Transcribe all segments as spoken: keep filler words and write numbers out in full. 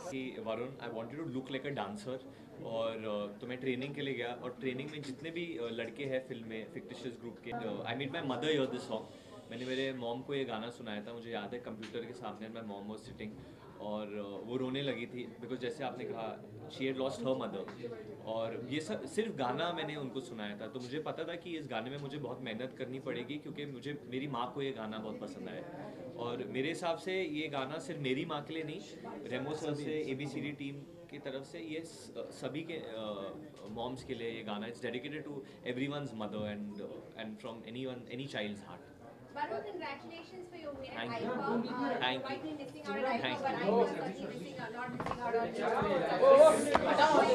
कि Varun I wanted to look like a dancer और uh, तो मैं ट्रेनिंग के लिए गया और ट्रेनिंग में जितने भी uh, लड़के हैं फिल्म में फिक्टिशियस ग्रुप के I meet my mother your this song मैंने मेरे मॉम को ये गाना सुनाया था मुझे याद है कंप्यूटर के सामने माई मॉम वॉज सिटिंग और uh, वो रोने लगी थी बिकॉज जैसे आपने कहा she had lost her mother और ये सब सिर्फ गाना मैंने उनको सुनाया था तो मुझे पता था कि इस गाने में मुझे बहुत मेहनत करनी पड़ेगी क्योंकि मुझे मेरी माँ को ये गाना बहुत पसंद आया और मेरे हिसाब से ये गाना सिर्फ मेरी माँ के लिए नहीं रेमो सर से A B C D team की तरफ से ये सभी के मॉम्स के लिए ये गाना it's dedicated to every one's mother and and from any one any child's heart Varun, congratulations for your win at Thank you. I F A. Uh, Thank you might you. be missing out at I F A, Thank but I you. was lucky missing out, not missing out on your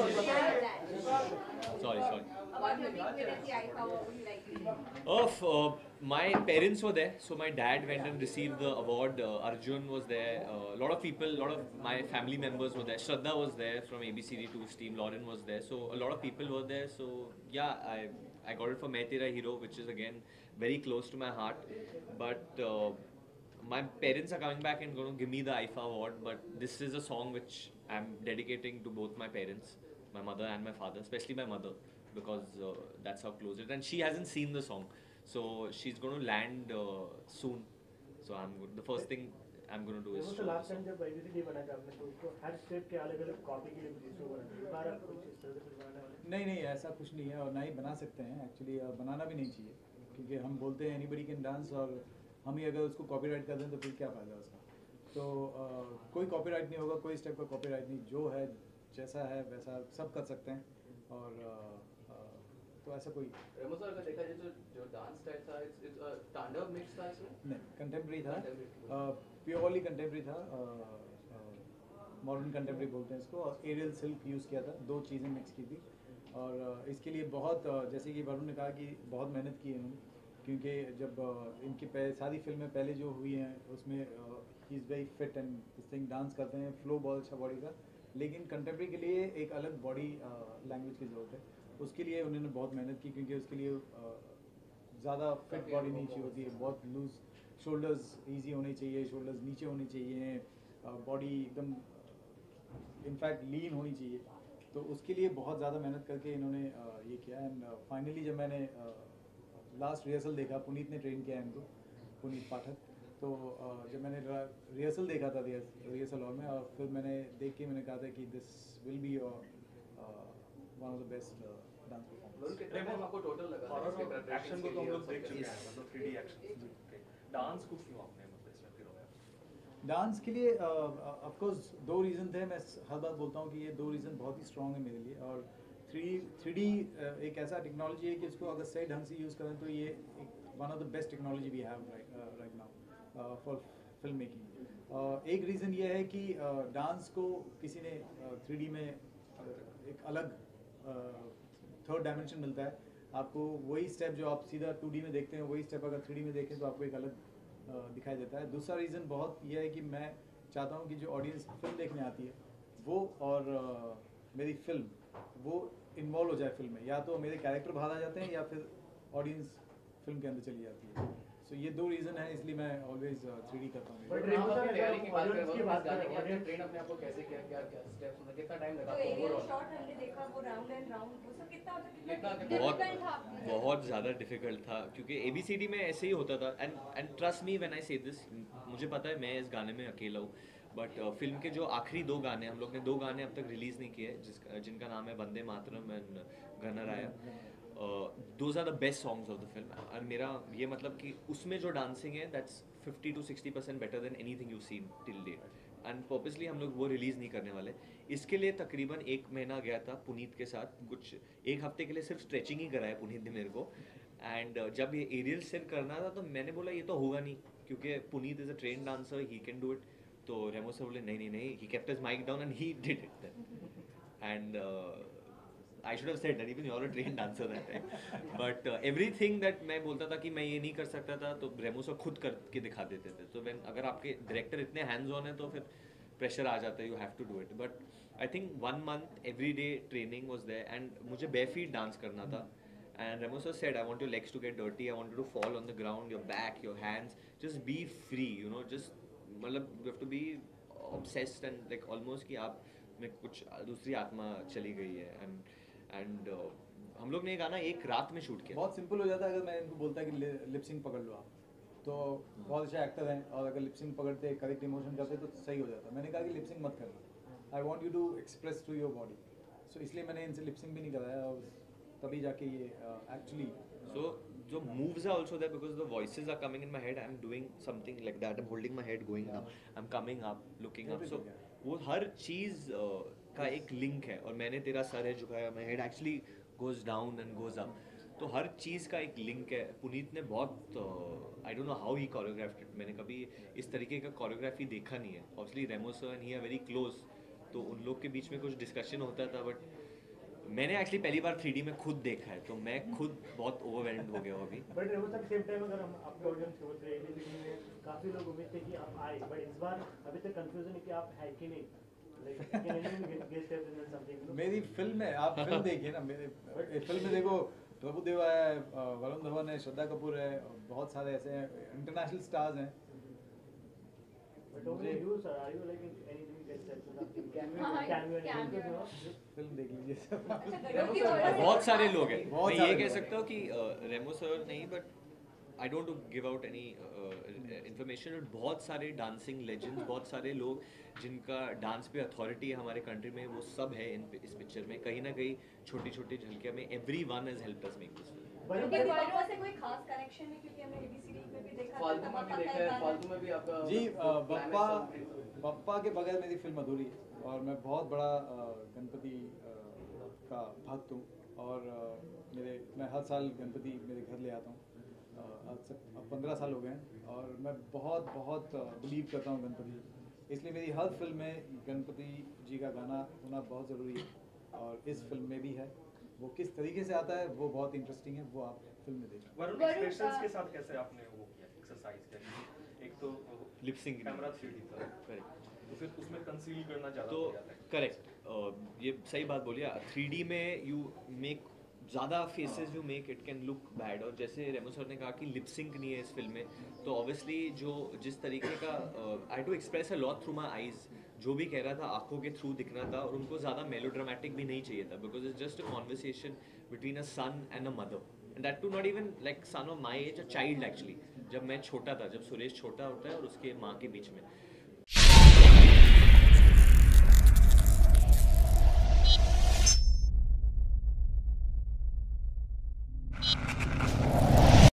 Sorry, sorry. About your big win at the I F A, what would you like to say? Of uh, my parents were there, so my dad went and received the award. Uh, Arjun was there. A uh, lot of people, a lot of my family members were there. Shraddha was there from A B C D Two's team. Lauren was there, so a lot of people were there. So yeah, I I got it for Main Tera Hero, which is again very close to my heart. But uh, my parents are coming back and going to give me the I F A award. But this is a song which I'm dedicating to both my parents, my mother and my father, especially my mother, because uh, that's how close it. And she hasn't seen the song, so she's going to land uh, soon. So I'm go- the first thing I'm going to do is वो show तो the last song. Time जब A B C D बना था आपने तो उसको हर state के अलग अलग कॉपी के लिए कुछ इशू बना था इस बार आप कुछ इस तरह से कुछ बनाने वाले हैं? नहीं नहीं ऐसा कुछ नहीं है और ना ही बना सकते हैं एक्चुअली बनाना भी नहीं चाहिए क्योंकि हम बोलते हैं एनीबडी कैन डांस और हम ही अगर उसको कॉपीराइट कर दें तो फिर क्या फ़ायदा उसका तो अ, कोई कॉपीराइट नहीं होगा कोई स्टेप का कॉपीराइट नहीं जो है जैसा है वैसा सब कर सकते हैं और अ, अ, तो ऐसा कोई रेमो सर अगर देखा जाए तो जो डांस स्टाइल था इट्स इट्स तांडव मिक्स था इसमें नहीं कंटेम्प्रेरी था Contemporary. प्योरली कंटेम्प्रेरी था मॉडर्न कंटेम्प्रेरी बोलते हैं इसको और एरियल सिल्क यूज़ किया था दो चीज़ें मिक्स की थी और अ, इसके लिए बहुत अ, जैसे कि वरुण ने कहा कि बहुत मेहनत की है इन्होंने क्योंकि जब अ, इनकी पह, सारी फिल्में पहले जो हुई हैं उसमें ही is very fit and this thing dance करते हैं फ्लो बहुत अच्छा बॉडी का लेकिन कंटेम्प्रेरी के लिए एक अलग बॉडी लैंग्वेज की ज़रूरत है उसके लिए उन्होंने बहुत मेहनत की क्योंकि उसके लिए अ, ज़्यादा फिट बॉडी नहीं चाहिए होती है बहुत लूज शोल्डर्स इजी होने चाहिए शोल्डर्स नीचे होने चाहिए बॉडी एकदम इनफैक्ट लीन होनी चाहिए तो उसके लिए बहुत ज़्यादा मेहनत करके इन्होंने अ, ये किया एंड फाइनली जब मैंने लास्ट रिहर्सल देखा पुनीत ने ट्रेन किया इनको पुनीत पाठक तो अ, जब मैंने रिहर्सल देखा था रिहर्सल हॉल में और फिर मैंने देख के मैंने कहा था कि this will be one of the best dance Varun कितना टाइम आपको टोटल लगा था हॉरर इसके और preparations एक्शन को के तो हम लिए लोग और देख सब चुके के हैं मतलब थ्री डी एक्शन डांस को क्यों आपने मतलब इसमें फिर होगा डांस के लिए ऑफ कोर्स दो रीज़न थे मैं हर बार बोलता हूँ कि ये दो रीज़न बहुत ही स्ट्रॉन्ग है मेरे लिए और थ्री थ्री डी एक ऐसा टेक्नोलॉजी है कि इसको अगर सही ढंग से यूज़ करें तो ये one of the best technology we have right now for film making एक रीज़न ये है कि डांस को किसी ने थ्री डी में uh, एक अलग थर्ड डायमेंशन मिलता है आपको वही स्टेप जो आप सीधा टू डी में देखते हैं वही स्टेप अगर थ्री डी में देखें तो आपको एक अलग अ, दिखाई देता है दूसरा रीज़न बहुत यह है कि मैं चाहता हूँ कि जो ऑडियंस फिल्म देखने आती है वो और अ, मेरी फिल्म वो इन्वॉल्व हो जाए फिल्म में या तो मेरे कैरेक्टर बाहर आ जाते हैं या फिर ऑडियंस फिल्म के अंदर चली जाती है सो ये दो रीज़न है इसलिए मैं ऑलवेज थ्री डी करता हूँ But Remo Remo sir sir, तैयारी की बात audience करें की वरुण बात इस गाने करें, की आपने audience- ट्रेन अपने आप को कैसे किया क्या क्या स्टेप्स मतलब कितना टाइम लगा तो था एरियल ओवरऑल शॉट हमने देखा वो राउंड एंड राउंड वो सब कितना कितना मतलब बहुत difficult था आपके लिए? बहुत ज़्यादा डिफिकल्ट था क्योंकि ए बी सी डी में ऐसे ही होता था and and trust me when I say this मुझे पता है मैं इस गाने में अकेला हूँ बट फिल्म के जो आखिरी दो गाने हम लोग ने दो गाने अब तक रिलीज़ नहीं किए जिसका जिनका नाम है Vande Mataram and Ganaraya those are the best songs of the film और मेरा ये मतलब कि उसमें जो डांसिंग है that's fifty to sixty percent better than anything you seen till date and purposely हम लोग वो रिलीज़ नहीं करने वाले इसके लिए तकरीबन एक महीना गया था पुनीत के साथ कुछ एक हफ्ते के लिए सिर्फ स्ट्रेचिंग ही कराया पुनीत ने मेरे को एंड जब ये एरियल सिर करना था तो मैंने बोला ये तो होगा नहीं क्योंकि Puneet is a train dancer he can do it तो रेमो सर बोले नहीं नहीं नहीं he kept his mic down and he did it and I should have said that even you're a trained dancer that time. But uh, everything that मैं बोलता था कि मैं ये नहीं कर सकता था तो रेमो सर खुद करके दिखा देते थे तो when अगर आपके डायरेक्टर इतने हैंड्स ऑन है तो फिर प्रेशर आ जाता है you have to do it but I think one month every day training was there and मुझे बेफीट डांस करना था and Remo sir said I want your legs to get dirty I want you to fall on the ground your back your hands just be free you know just मतलब you have to be obsessed and like almost कि आप में कुछ दूसरी आत्मा चली गई है एंड एंड हम लोग ने ये गाना एक रात में शूट किया। बहुत सिंपल हो जाता है अगर मैं इनको बोलता कि लिपसिंग पकड़ लो आप, तो बहुत अच्छे एक्टर हैं और अगर लिपसिंग पकड़ते करेक्ट इमोशन करते तो सही हो जाता। मैंने कहा कि लिपसिंग मत करना, I want you to express to your body, so इसलिए मैंने इनसे लिपसिंग भी नहीं कराया और तभी जाके ये एक्चुअली So जो moves are also there because the voices are coming in my head. I'm doing something like that. I'm holding my head going down. I'm coming up, looking up. So वो हर चीज़ uh, का एक link है और मैंने तेरा sir है झुकाया, my head actually goes down and goes up. तो हर चीज़ का एक लिंक है। पुनीत ने बहुत I don't know how he choreographed it, मैंने कभी इस तरीके का कोरियोग्राफी देखा नहीं है। Obviously Remo sir and he are very close, तो उन लोग के बीच में कुछ डिस्कशन होता था, बट मैंने एक्चुअली पहली बार थ्री डी में खुद देखा है तो मैं खुद बहुत ओवरवेल्म्ड हो गया हूँ अभी। But Remo sir same time अगर हम आपके ऑडियंस को बोलते हैं में काफी लोग उम्मीद थे कि आप आए, बट इस बार अभी तक कंफ्यूजन है कि आप है कि नहीं। मेरी फिल्म है, आप फिल्म देखिए ना, मेरे फिल्म में देखो प्रभुदेव है, वरुण धवन है, श्रद्धा कपूर है, बहुत सारे ऐसे इंटरनेशनल स्टार्स हैं। फिल्म देख लीजिए सब। बहुत सारे लोग हैं, बहुत मैं सारे ये कह लोग सकता हूँ कि रेमो सर नहीं, but I don't give out any information. बहुत सारे डांसिंग लेजेंड्स, बहुत सारे लोग जिनका डांस पे अथॉरिटी है हमारे कंट्री में, वो सब है इन इस पिक्चर में। कहीं ना कहीं छोटी छोटी झलकियाँ में every one has helped us make this film. क्योंकि पापा से कोई खास कनेक्शन है, क्योंकि हमने एबीसीडी में भी देखा था, फालतू में भी देखा है, फालतू में भी आपका जी बप्पा बप्पा के बगैर मेरी फिल्म अधूरी है और मैं बहुत बड़ा गणपति का भक्त हूँ और मेरे मैं हर साल गणपति मेरे घर ले आता हूँ। आज से अब पंद्रह साल हो गए हैं और मैं बहुत बहुत बिलीव करता हूँ गणपति, इसलिए मेरी हर फिल्म में गणपति जी का गाना होना बहुत ज़रूरी है और इस फिल्म में भी है। वो किस तरीके से आता है वो बहुत इंटरेस्टिंग है, वो आप फिल्म में देखें। वरुण एक्सप्रेशंस के साथ कैसे आपने वो किया एक्सरसाइज किया? एक तो lip sync camera three D था, करेक्ट, तो फिर उसमें कंसील करना ज़्यादा तो हो जाता है। करेक्ट, ये सही बात बोलिए। थ्री डी में यू मेक ज़्यादा faces you make it can look bad, और जैसे रेमो सर ने कहा कि लिप सिंक नहीं है इस फिल्म में, तो ऑब्वियसली जो जिस तरीके का I to express a lot through my eyes, जो भी कह रहा था आंखों के थ्रू दिखना था, और उनको ज़्यादा मेलोड्रामेटिक भी नहीं चाहिए था, because it's just a conversation between a son and a mother, and that too not even like son of my age, a child actually. जब मैं छोटा था, जब सुरेश छोटा होता है और उसके माँ के बीच में,